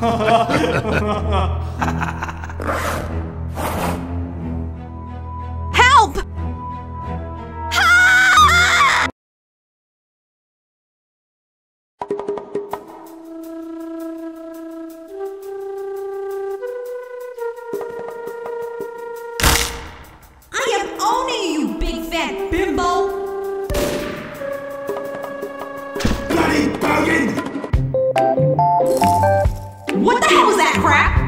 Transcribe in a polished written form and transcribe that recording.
Help! I am owning you, big fat bimbo! Bloody bogan! What the hell was that crap?